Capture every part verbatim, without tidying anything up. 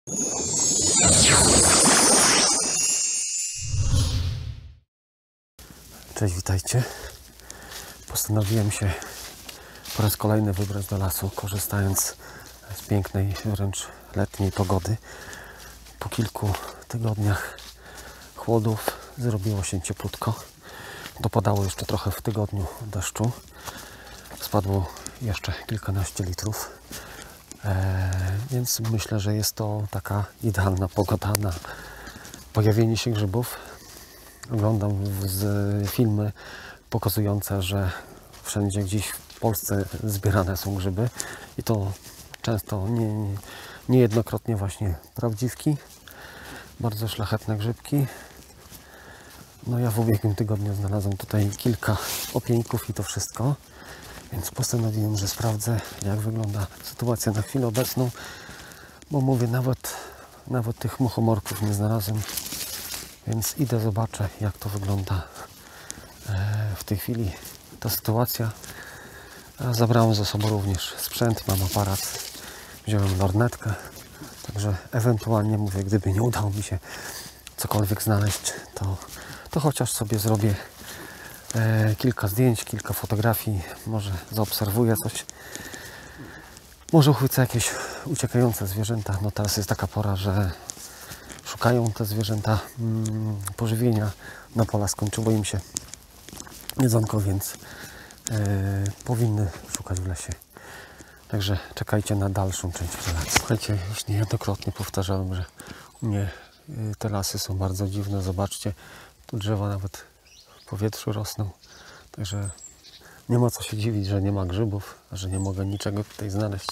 Cześć, witajcie. Postanowiłem się po raz kolejny wybrać do lasu, korzystając z pięknej, wręcz letniej pogody. Po kilku tygodniach chłodów zrobiło się cieplutko. Dopadało jeszcze trochę w tygodniu deszczu. Spadło jeszcze kilkanaście litrów. Eee, więc myślę, że jest to taka idealna pogoda na pojawienie się grzybów. Oglądam z filmy pokazujące, że wszędzie gdzieś w Polsce zbierane są grzyby i to często nie, nie, niejednokrotnie właśnie prawdziwki, bardzo szlachetne grzybki. No ja w ubiegłym tygodniu znalazłem tutaj kilka opieńków i to wszystko, więc postanowiłem, że sprawdzę, jak wygląda sytuacja na chwilę obecną, bo mówię, nawet, nawet tych muchomorków nie znalazłem. Więc idę, zobaczę, jak to wygląda w tej chwili ta sytuacja. Zabrałem ze sobą również sprzęt, mam aparat, wziąłem lornetkę, także ewentualnie mówię, gdyby nie udało mi się cokolwiek znaleźć, to, to chociaż sobie zrobię kilka zdjęć, kilka fotografii, może zaobserwuję coś, może uchwycę jakieś uciekające zwierzęta. No teraz jest taka pora, że szukają te zwierzęta mm, pożywienia, na pola skończyło im się jedzonko, więc yy, powinny szukać w lesie. Także czekajcie na dalszą część relacji. Słuchajcie, już niejednokrotnie powtarzałem, że u mnie yy, te lasy są bardzo dziwne. Zobaczcie, tu drzewa nawet w powietrzu rosną. Także nie ma co się dziwić, że nie ma grzybów, że nie mogę niczego tutaj znaleźć.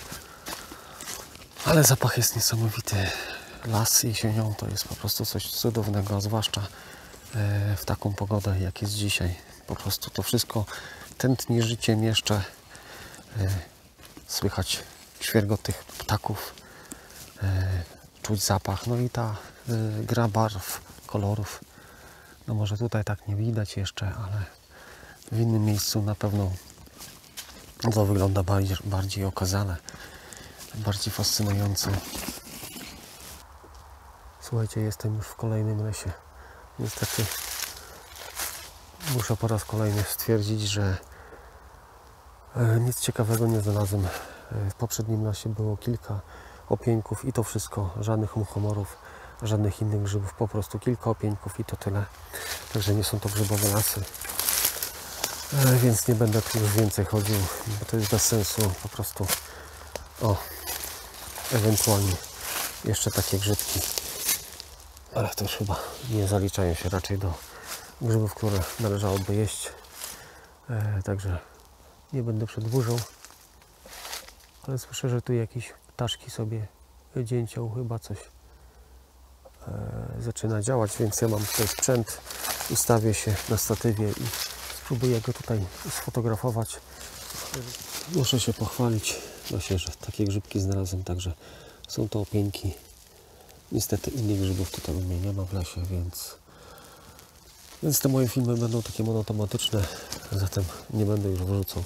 Ale zapach jest niesamowity. Las jesienią to jest po prostu coś cudownego, zwłaszcza w taką pogodę, jak jest dzisiaj. Po prostu to wszystko tętni życiem jeszcze. Słychać świergot tych ptaków, czuć zapach, no i ta gra barw, kolorów. No może tutaj tak nie widać jeszcze, ale w innym miejscu na pewno to wygląda bardziej, bardziej okazale, bardziej fascynująco. Słuchajcie, jestem już w kolejnym lesie. Niestety muszę po raz kolejny stwierdzić, że nic ciekawego nie znalazłem. W poprzednim lesie było kilka opieńków i to wszystko. Żadnych muchomorów, żadnych innych grzybów. Po prostu kilka opieńków i to tyle. Także nie są to grzybowe lasy. Więc nie będę tu już więcej chodził, bo to jest bez sensu. Po prostu o, ewentualnie jeszcze takie grzybki. Ale to już chyba nie zaliczają się raczej do grzybów, które należałoby jeść. E, także nie będę przedłużał. Ale słyszę, że tu jakieś ptaszki sobie dzięcią, chyba coś e, zaczyna działać, więc ja mam tutaj sprzęt, ustawię się na statywie i spróbuję go tutaj sfotografować. Muszę się pochwalić, właśnie, że takie grzybki znalazłem, także są to opieńki. Niestety innych grzybów tutaj u mnie nie ma w lesie, więc, więc te moje filmy będą takie monotematyczne, zatem nie będę już wrzucał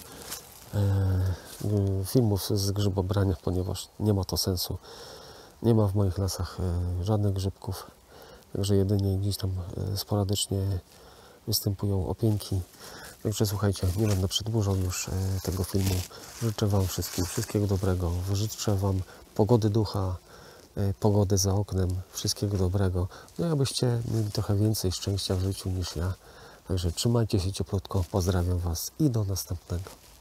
e, filmów z grzybobrania, ponieważ nie ma to sensu. Nie ma w moich lasach e, żadnych grzybków, także jedynie gdzieś tam e, sporadycznie występują opieńki. Także słuchajcie, nie będę przedłużał już e, tego filmu. Życzę Wam wszystkim wszystkiego dobrego, życzę Wam pogody ducha, pogody za oknem, wszystkiego dobrego. No i abyście mieli trochę więcej szczęścia w życiu niż ja. Także trzymajcie się cieplutko, pozdrawiam Was i do następnego.